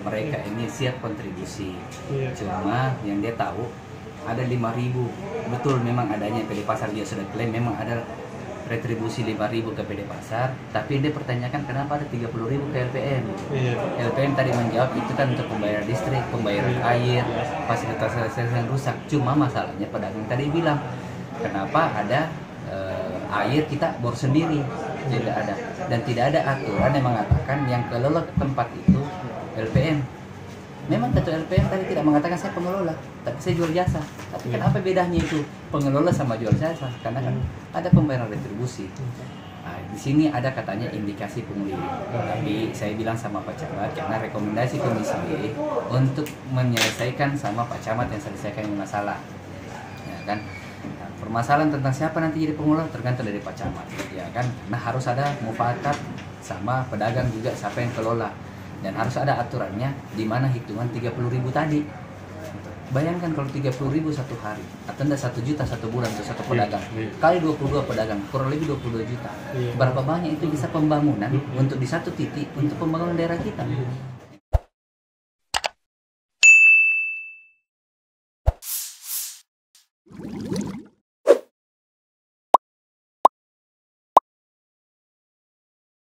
mereka ini siap kontribusi. Cuma yang dia tahu ada 5.000, betul memang adanya PD Pasar dia sudah klaim memang ada retribusi 5.000 ke PD Pasar, tapi dia pertanyakan kenapa ada 30.000 ke LPM. LPM tadi menjawab itu kan untuk pembayaran listrik, pembayaran air, fasilitas yang rusak. Cuma masalahnya pedagang tadi bilang kenapa ada air kita bor sendiri, tidak ada, dan tidak ada aturan yang mengatakan yang kelola tempat itu LPM. Memang ketua LPM tadi tidak mengatakan saya pengelola, tapi saya jual jasa. Tapi kenapa bedanya itu pengelola sama jual jasa? Karena kan ada pembayaran retribusi. Nah, di sini ada katanya indikasi pungli. Tapi saya bilang sama Pak Camat karena rekomendasi Komisi B untuk menyelesaikan sama Pak Camat yang selesaikan masalah. Ya kan? Nah, permasalahan tentang siapa nanti jadi pengelola tergantung dari Pak Camat, ya kan? Nah, harus ada mufakat sama pedagang juga siapa yang kelola. Dan harus ada aturannya di mana hitungan 30.000 tadi. Bayangkan kalau 30.000 satu hari, atau enggak 1 juta satu bulan untuk satu pedagang. Kali 22 pedagang, kurang lebih 22 juta. Berapa banyak itu bisa pembangunan untuk di satu titik untuk pembangunan daerah kita.